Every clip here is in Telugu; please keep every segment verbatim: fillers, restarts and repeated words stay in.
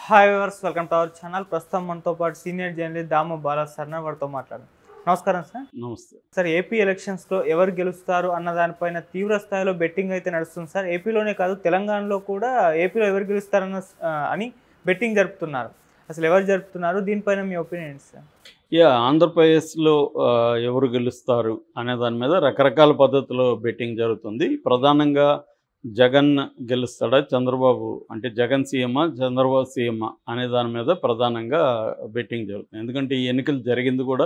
Hi viewers, welcome to our channel. ప్రస్తుతం మనతో పాటు senior journalist Damu Bala sir వారితో మాట్లాడారు. నమస్కారం సార్. నమస్తే సార్, ఏపీ ఎలక్షన్స్లో ఎవరు గెలుస్తారు అన్న దానిపైన తీవ్ర స్థాయిలో బెట్టింగ్ అయితే నడుస్తుంది సార్. ఏపీలోనే కాదు, తెలంగాణలో కూడా ఏపీలో ఎవరు గెలుస్తారన్న అని బెట్టింగ్ జరుపుతున్నారు. అసలు ఎవరు జరుపుతున్నారు, దీనిపైన మీ ఒపీనియన్ సార్? యా ఆంధ్రప్రదేశ్లో ఎవరు గెలుస్తారు అనే దాని మీద రకరకాల పద్ధతిలో బెట్టింగ్ జరుగుతుంది. ప్రధానంగా జగన్ గెలుస్తాడా, చంద్రబాబు అంటే జగన్ సీఎమా, చంద్రబాబు సీఎమా అనే దాని మీద ప్రధానంగా బెట్టింగ్ జరుగుతుంది. ఎందుకంటే ఈ ఎన్నికలు జరిగింది కూడా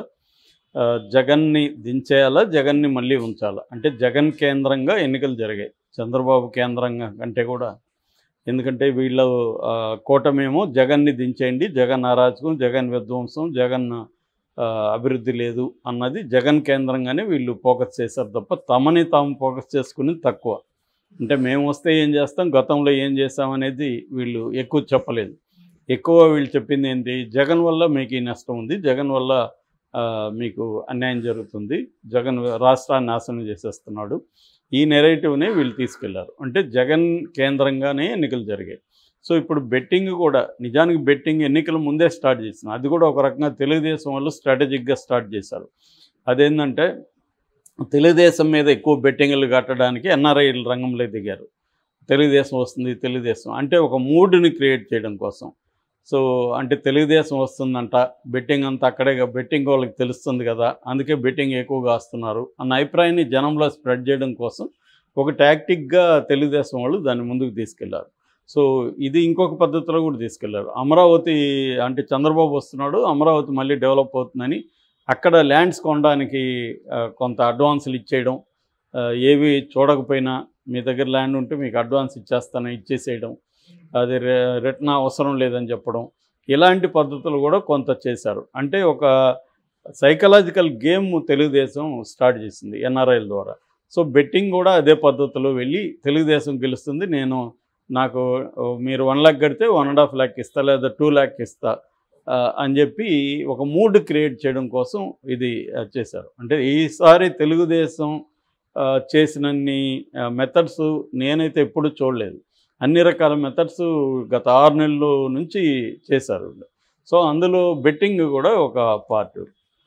జగన్ని దించేయాలా, జగన్ని మళ్ళీ ఉంచాలా, అంటే జగన్ కేంద్రంగా ఎన్నికలు జరిగాయి, చంద్రబాబు కేంద్రంగా కంటే కూడా. ఎందుకంటే వీళ్ళ కూటమేమో జగన్ని దించేయండి, జగన్ అరాచకం, జగన్ విధ్వంసం, జగన్ అభివృద్ధి లేదు అన్నది జగన్ కేంద్రంగానే వీళ్ళు ఫోకస్ చేశారు తప్ప తమని తాము ఫోకస్ చేసుకుని తక్కువ. అంటే మేము వస్తే ఏం చేస్తాం, గతంలో ఏం చేస్తామనేది వీళ్ళు ఎక్కువ చెప్పలేదు. ఎక్కువ వీళ్ళు చెప్పింది ఏంటి, జగన్ వల్ల మీకు ఈ నష్టం ఉంది, జగన్ వల్ల మీకు అన్యాయం జరుగుతుంది, జగన్ రాష్ట్రాన్ని నాశనం చేసేస్తున్నాడు, ఈ నెరేటివ్నే వీళ్ళు తీసుకెళ్లారు. అంటే జగన్ కేంద్రంగానే ఎన్నికలు జరిగాయి. సో ఇప్పుడు బెట్టింగ్ కూడా నిజానికి బెట్టింగ్ ఎన్నికల ముందే స్టార్ట్ చేసిన, అది కూడా ఒక రకంగా తెలుగుదేశం వాళ్ళు స్ట్రాటజిక్గా స్టార్ట్ చేశారు. అదేంటంటే తెలుగుదేశం మీద ఎక్కువ బెట్టింగ్లు కట్టడానికి ఎన్ఆర్ఐలు రంగంలో దిగారు. తెలుగుదేశం వస్తుంది, తెలుగుదేశం అంటే ఒక మూడ్ని క్రియేట్ చేయడం కోసం. సో అంటే తెలుగుదేశం వస్తుందంట, బెట్టింగ్ అంతా అక్కడే, బెట్టింగ్ వాళ్ళకి తెలుస్తుంది కదా, అందుకే బెట్టింగ్ ఎక్కువగా వస్తున్నారు అన్న అభిప్రాయాన్ని జనంలో స్ప్రెడ్ చేయడం కోసం ఒక టాక్టిక్గా తెలుగుదేశం వాళ్ళు దాన్ని ముందుకు తీసుకెళ్లారు. సో ఇది ఇంకొక పద్ధతిలో కూడా తీసుకెళ్లారు. అమరావతి అంటే చంద్రబాబు వస్తున్నాడు, అమరావతి మళ్ళీ డెవలప్ అవుతుందని అక్కడ ల్యాండ్స్ కొనడానికి కొంత అడ్వాన్సులు ఇచ్చేయడం, ఏవి చూడకపోయినా మీ దగ్గర ల్యాండ్ ఉంటే మీకు అడ్వాన్స్ ఇచ్చేస్తాను ఇచ్చేసేయడం, అది రిటర్న్ అవసరం లేదని చెప్పడం, ఇలాంటి పద్ధతులు కూడా కొంత చేశారు. అంటే ఒక సైకలాజికల్ గేమ్ తెలుగుదేశం స్టార్ట్ చేసింది ఎన్ఆర్ఐల ద్వారా. సో బెట్టింగ్ కూడా అదే పద్ధతిలో వెళ్ళి తెలుగుదేశం గెలుస్తుంది, నేను నాకు మీరు వన్ ల్యాక్ కడితే వన్ అండ్ హాఫ్ ల్యాక్ ఇస్తా, లేదా టూ ల్యాక్ ఇస్తా అని చెప్పి ఒక మూడ్ క్రియేట్ చేయడం కోసం ఇది చేశారు. అంటే ఈసారి తెలుగుదేశం చేసినన్ని మెథడ్స్ నేనైతే ఎప్పుడు చూడలేదు. అన్ని రకాల మెథడ్స్ గత ఆరు నెలల నుంచి చేశారు. సో అందులో బెట్టింగ్ కూడా ఒక పార్ట్.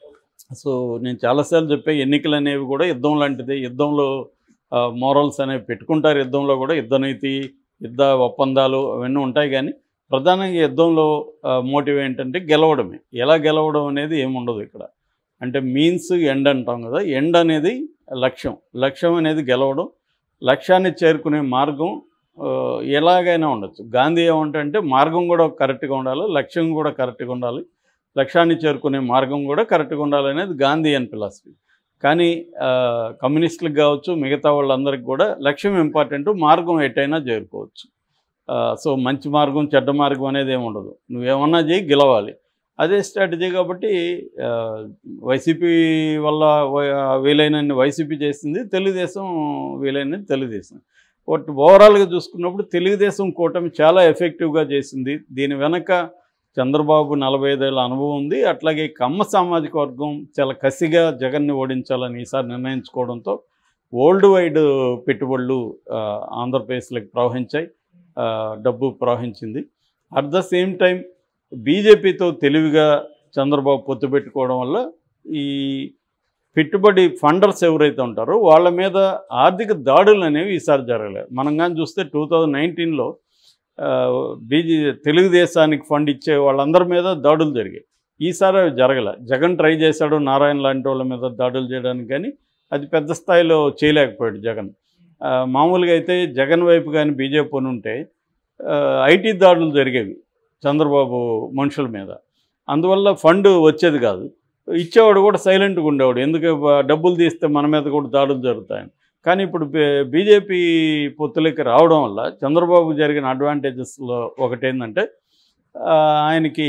సో నేను చాలాసార్లు చెప్పే, ఎన్నికలు అనేవి కూడా యుద్ధం లాంటిది. యుద్ధంలో మోరల్స్ అనేవి పెట్టుకుంటారు, యుద్ధంలో కూడా యుద్ధనీతి, యుద్ధ ఒప్పందాలు అవన్నీ ఉంటాయి. కానీ ప్రధానంగా యుద్ధంలో మోటివ్ ఏంటంటే గెలవడమే. ఎలా గెలవడం అనేది ఏముండదు ఇక్కడ. అంటే మీన్స్ ఎండ్ అంటాం కదా, ఎండ్ అనేది లక్ష్యం, లక్ష్యం అనేది గెలవడం. లక్ష్యాన్ని చేరుకునే మార్గం ఎలాగైనా ఉండొచ్చు. గాంధీ ఏమంటే మార్గం కూడా కరెక్ట్గా ఉండాలి, లక్ష్యం కూడా కరెక్ట్గా ఉండాలి, లక్ష్యాన్ని చేరుకునే మార్గం కూడా కరెక్ట్గా ఉండాలి అనేది గాంధీ అని ఫిలాసఫీ. కానీ కమ్యూనిస్టులకు కావచ్చు, మిగతా వాళ్ళందరికీ కూడా లక్ష్యం ఇంపార్టెంట్, మార్గం ఎటైనా చేరుకోవచ్చు. సో మంచి మార్గం చెడ్డ మార్గం అనేది ఏమి ఉండదు, నువ్వేమన్నా చేయి గెలవాలి, అదే స్ట్రాటజీ. కాబట్టి వైసీపీ వల్ల వీలైనన్ని వైసీపీ చేసింది, తెలుగుదేశం వీలైనది తెలుగుదేశం. బట్ ఓవరాల్గా చూసుకున్నప్పుడు తెలుగుదేశం కూటమి చాలా ఎఫెక్టివ్గా చేసింది. దీని వెనక చంద్రబాబు నలభై ఐదేళ్ళ అనుభవం ఉంది. అట్లాగే కమ్మ సామాజిక వర్గం చాలా కసిగా జగన్ని ఓడించాలని ఈసారి నిర్ణయించుకోవడంతో వరల్డ్ వైడ్ పెట్టుబడులు ఆంధ్రప్రదేశ్లోకి ప్రవహించాయి, డబ్బు ప్రవహించింది. అట్ ద సేమ్ టైం బీజేపీతో తెలివిగా చంద్రబాబు పొత్తు పెట్టుకోవడం వల్ల ఈ పెట్టుబడి ఫండర్స్ ఎవరైతే ఉంటారో వాళ్ళ మీద ఆర్థిక దాడులు అనేవి ఈసారి జరగలేదు. మనం కానీ చూస్తే టూ థౌజండ్ నైన్టీన్లో బీజే తెలుగుదేశానికి ఫండ్ ఇచ్చే వాళ్ళందరి మీద దాడులు జరిగాయి. ఈసారి అవి జరగలే. జగన్ ట్రై చేశాడు నారాయణ లాంటి వాళ్ళ మీద దాడులు చేయడానికి, కానీ అది పెద్ద స్థాయిలో చేయలేకపోయాడు జగన్. మామూలుగా అయితే జగన్ వైపు కానీ బీజేపీ ఉంటే ఐటీ దాడులు జరిగేవి చంద్రబాబు మనుషుల మీద, అందువల్ల ఫండ్ వచ్చేది కాదు. ఇచ్చేవాడు కూడా సైలెంట్గా ఉండేవాడు, ఎందుకు డబ్బులు తీస్తే మన మీద కూడా దాడులు జరుగుతాయని. కానీ ఇప్పుడు బీజేపీ పొత్తులకి రావడం వల్ల చంద్రబాబు జరిగిన అడ్వాంటేజెస్లో ఒకటి ఏంటంటే ఆయనకి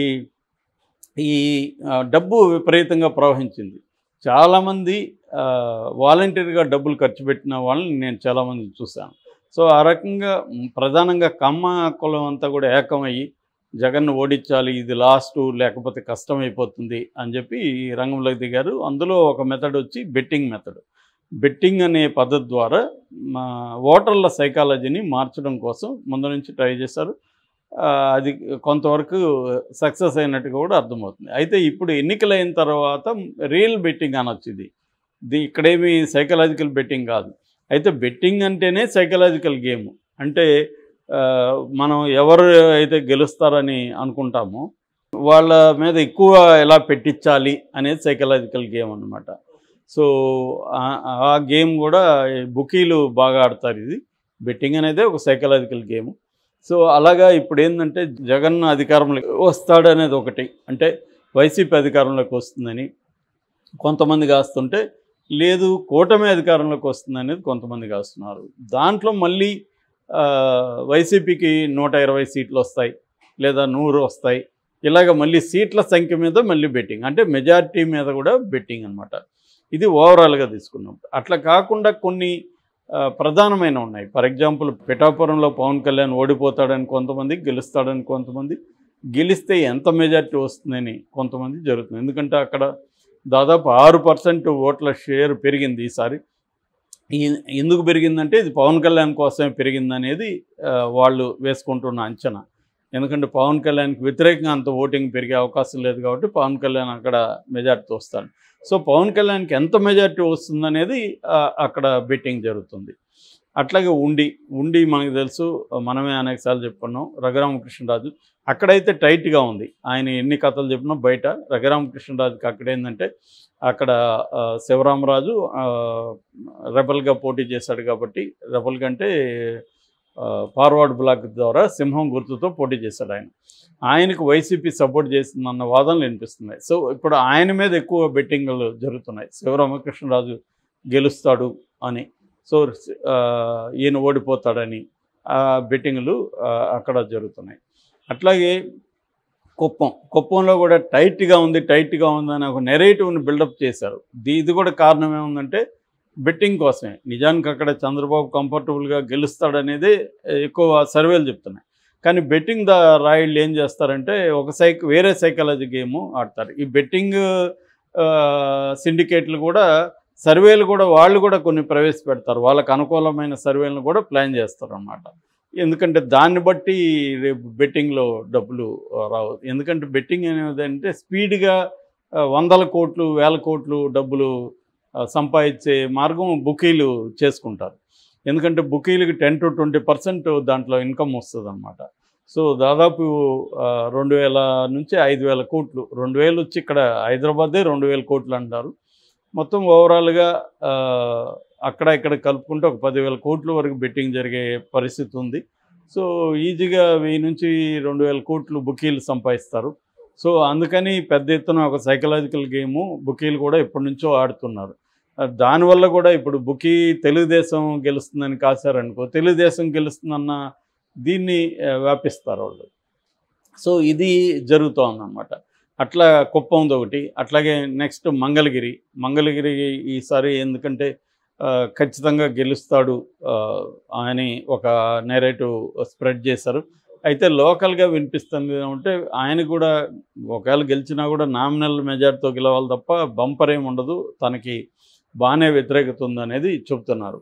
ఈ డబ్బు విపరీతంగా ప్రవహించింది. చాలామంది వాలంటీర్గా డబ్బులు ఖర్చు పెట్టిన వాళ్ళని నేను చాలామంది చూశాను. సో ఆ రకంగా ప్రధానంగా కమ్మ కులం అంతా కూడా ఏకమయ్యి జగన్ను ఓడించాలి, ఇది లాస్ట్, లేకపోతే కష్టమైపోతుంది అని చెప్పి ఈ రంగంలోకి దిగారు. అందులో ఒక మెథడ్ వచ్చి బెట్టింగ్ మెథడ్. బెట్టింగ్ అనే పద్ధతి ద్వారా ఓటర్ల సైకాలజీని మార్చడం కోసం ముందు నుంచి ట్రై చేశారు. అది కొంతవరకు సక్సెస్ అయినట్టుగా కూడా అర్థమవుతుంది. అయితే ఇప్పుడు ఎన్నికలైన తర్వాత రియల్ బెట్టింగ్ అనొచ్చు. ఇది ఇది ఇక్కడేమి సైకలాజికల్ బెట్టింగ్ కాదు. అయితే బెట్టింగ్ అంటేనే సైకలాజికల్ గేమ్. అంటే మనం ఎవరు అయితే గెలుస్తారని అనుకుంటామో వాళ్ళ మీద ఎక్కువ ఎలా పెట్టించాలి అనేది సైకలాజికల్ గేమ్ అన్నమాట. సో ఆ గేమ్ కూడా బుకీలు బాగా ఆడతారు. ఇది బెట్టింగ్ అనేది ఒక సైకలాజికల్ గేమ్. సో అలాగా ఇప్పుడు ఏంటంటే జగన్ అధికారంలోకి వస్తాడు అనేది ఒకటి, అంటే వైసీపీ అధికారంలోకి వస్తుందని కొంతమంది కాస్తుంటే, లేదు కూటమి అధికారంలోకి వస్తుంది అనేది కొంతమంది కాస్తున్నారు. దాంట్లో మళ్ళీ వైసీపీకి నూట ఇరవై సీట్లు వస్తాయి లేదా నూరు వస్తాయి. ఇలాగ మళ్ళీ సీట్ల సంఖ్య మీద మళ్ళీ బెట్టింగ్, అంటే మెజారిటీ మీద కూడా బెట్టింగ్ అనమాట. ఇది ఓవరాల్గా తీసుకున్నప్పుడు. అట్లా కాకుండా కొన్ని ప్రధానమైన ఉన్నాయి. ఫర్ ఎగ్జాంపుల్ పిఠాపురంలో పవన్ కళ్యాణ్ ఓడిపోతాడని కొంతమంది, గెలుస్తాడని కొంతమంది, గెలిస్తే ఎంత మెజారిటీ వస్తుందని కొంతమంది జరుగుతుంది. ఎందుకంటే అక్కడ దాదాపు ఆరు పర్సెంట్ ఓట్ల షేర్ పెరిగింది ఈసారి. ఎందుకు పెరిగిందంటే ఇది పవన్ కళ్యాణ్ కోసమే పెరిగిందనేది వాళ్ళు వేసుకుంటున్న అంచనా. ఎందుకంటే పవన్ కళ్యాణ్కి వ్యతిరేకంగా అంత ఓటింగ్ పెరిగే అవకాశం లేదు కాబట్టి పవన్ కళ్యాణ్ అక్కడ మెజారిటీ వస్తాడు. సో పవన్ కళ్యాణ్కి ఎంత మెజారిటీ వస్తుందనేది అక్కడ బెట్టింగ్ జరుగుతుంది. అట్లాగే ఉండి ఉండి మనకు తెలుసు, మనమే అనేకసార్లు చెప్పుకున్నాం, రఘురామకృష్ణరాజు అక్కడైతే టైట్గా ఉంది. ఆయన ఎన్ని కథలు చెప్పినా బయట రఘురామకృష్ణరాజుకి అక్కడ ఏంటంటే అక్కడ శివరామరాజు రెబల్గా పోటీ చేశాడు కాబట్టి, రెబల్ కంటే ఫార్వర్డ్ బ్లాక్ ద్వారా సింహం గుర్తుతో పోటీ చేశాడు ఆయన. ఆయనకు వైసీపీ సపోర్ట్ చేస్తుందన్న వాదనలు వినిపిస్తున్నాయి. సో ఇప్పుడు ఆయన మీద ఎక్కువ బెట్టింగ్లు జరుగుతున్నాయి. శివరామకృష్ణరాజు గెలుస్తాడు అని, సో ఈయన ఓడిపోతాడని బెట్టింగ్లు అక్కడ జరుగుతున్నాయి. అట్లాగే కుప్పం కుప్పంలో కూడా టైట్గా ఉంది టైట్గా ఉందని ఒక నెరేటివ్ని బిల్డప్ చేశారు. ఇది కూడా కారణం ఏముందంటే బెట్టింగ్ కోసమే. నిజానికి అక్కడ చంద్రబాబు కంఫర్టబుల్గా గెలుస్తాడనేది ఎక్కువ సర్వేలు చెప్తున్నాయి. కానీ బెట్టింగ్ ద రాయిళ్ళు ఏం చేస్తారంటే ఒక సైక్ వేరే సైకాలజీ గేము ఆడతారు. ఈ బెట్టింగ్ సిండికేట్లు కూడా సర్వేలు కూడా వాళ్ళు కూడా కొన్ని ప్రవేశపెడతారు. వాళ్ళకు అనుకూలమైన సర్వేలను కూడా ప్లాన్ చేస్తారు అన్నమాట. ఎందుకంటే దాన్ని బట్టి రేపు బెట్టింగ్లో డబ్బులు రావు. ఎందుకంటే బెట్టింగ్ అనేది అంటే స్పీడ్గా వందల కోట్లు వేల కోట్లు డబ్బులు సంపాదించే మార్గం బుకీలు చేసుకుంటారు. ఎందుకంటే బుకీలకి టెన్ టు ట్వంటీ పర్సెంట్ దాంట్లో ఇన్కమ్ వస్తుంది అన్నమాట. సో దాదాపు రెండు వేల నుంచి ఐదు వేల కోట్లు రెండు వేలు వచ్చి ఇక్కడ హైదరాబాదే రెండు వేల కోట్లు అంటారు. మొత్తం ఓవరాల్గా అక్కడ ఇక్కడ కలుపుకుంటే ఒక పదివేల కోట్ల వరకు బెట్టింగ్ జరిగే పరిస్థితి ఉంది. సో ఈజీగా వెయ్యి నుంచి రెండు వేల కోట్లు బుకీలు సంపాదిస్తారు. సో అందుకని పెద్ద ఎత్తున ఒక సైకలాజికల్ గేము బుకీలు కూడా ఎప్పటి నుంచో ఆడుతున్నారు. దానివల్ల కూడా ఇప్పుడు బుకీ తెలుగుదేశం గెలుస్తుందని కాశారనుకో, తెలుగుదేశం గెలుస్తుందన్న దీన్ని వ్యాపిస్తారు వాళ్ళు. సో ఇది జరుగుతూ ఉందన్నమాట. అట్లా కుప్పంది ఒకటి. అట్లాగే నెక్స్ట్ మంగళగిరి మంగళగిరి ఈసారి ఎందుకంటే ఖచ్చితంగా గెలుస్తాడు అని ఒక నెరేటివ్ స్ప్రెడ్ చేశారు. అయితే లోకల్గా వినిపిస్తుంది అంటే ఆయన కూడా ఒకవేళ గెలిచినా కూడా నామినల్ మెజార్టీతో గెలవాలి తప్ప బంపర్ ఏమి ఉండదు, తనకి బాగానే వ్యతిరేకత ఉందనేది చెప్తున్నారు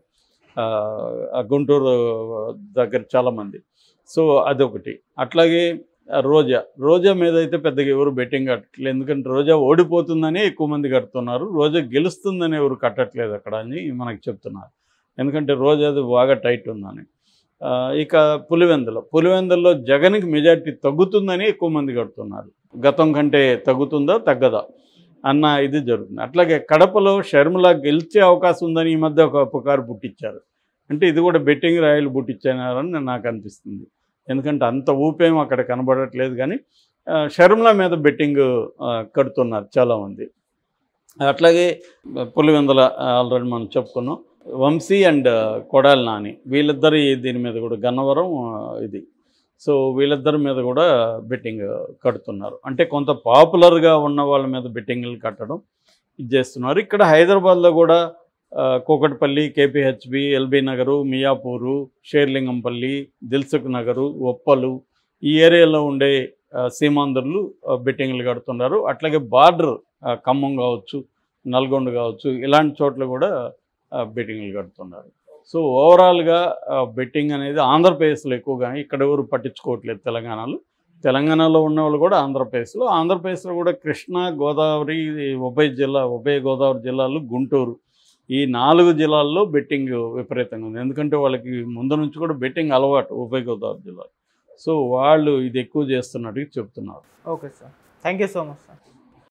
గుంటూరు దగ్గర చాలామంది. సో అదొకటి. అట్లాగే రోజా రోజా మీద అయితే పెద్దగా ఎవరు బెట్టింగ్ కట్టట్లేదు. ఎందుకంటే రోజా ఓడిపోతుందని ఎక్కువ మంది కడుతున్నారు, రోజా గెలుస్తుందని ఎవరు కట్టట్లేదు అక్కడ అని మనకు చెప్తున్నారు. ఎందుకంటే రోజాది బాగా టైట్ ఉందని. ఇక పులివెందుల పులివెందుల్లో జగన్కి మెజార్టీ తగ్గుతుందని ఎక్కువ మంది కడుతున్నారు. గతం కంటే తగ్గుతుందా తగ్గదా అన్న ఇది జరుగుతుంది. అట్లాగే కడపలో షర్మిల గెలిచే అవకాశం ఉందని ఈ మధ్య ఒక పుకారు పుట్టించారు. అంటే ఇది కూడా బెట్టింగ్ రాయలు పుట్టించారని నాకు అనిపిస్తుంది. ఎందుకంటే అంత ఊపేం అక్కడ కనబడట్లేదు, కానీ షర్మిల మీద బెట్టింగ్ కడుతున్నారు చాలామంది. అట్లాగే పులివెందుల ఆల్రెడీ మనం చెప్పుకున్నాం. వంశీ అండ్ కొడాలి నాని వీళ్ళిద్దరి దీని మీద కూడా గన్నవరం ఇది. సో వీళ్ళిద్దరి మీద కూడా బెట్టింగ్ కడుతున్నారు. అంటే కొంత పాపులర్గా ఉన్న వాళ్ళ మీద బెట్టింగ్లు కట్టడం ఇది చేస్తున్నారు. ఇక్కడ హైదరాబాద్లో కూడా Kukatpally, KPHB, LB Nagar, Miyapur, Serilingampally, Dilsukhnagar, Uppal ఈ ఏరియాలో ఉండే సీమాంధ్రులు బెట్టింగ్లు కడుతున్నారు. అట్లాగే బార్డర్ ఖమ్మం కావచ్చు, నల్గొండ కావచ్చు, ఇలాంటి చోట్ల కూడా బెట్టింగ్లు కడుతున్నారు. సో ఓవరాల్గా బెట్టింగ్ అనేది ఆంధ్రప్రదేశ్లో ఎక్కువగా ఇక్కడ ఎవరు పట్టించుకోవట్లేదు. తెలంగాణలో తెలంగాణలో ఉన్న వాళ్ళు కూడా ఆంధ్రప్రదేశ్లో ఆంధ్రప్రదేశ్లో కూడా కృష్ణా, గోదావరి, ఉభయ జిల్లా ఉభయ గోదావరి జిల్లాలు, గుంటూరు, ఈ నాలుగు జిల్లాల్లో బెట్టింగ్ విపరీతంగా ఉంది. ఎందుకంటే వాళ్ళకి ముందు నుంచి కూడా బెట్టింగ్ అలవాటు ఉభయ గోదావరి జిల్లాలో. సో వాళ్ళు ఇది ఎక్కువ చేస్తున్నట్టుగా చెప్తున్నారు. Okay sir, thank you so much sir.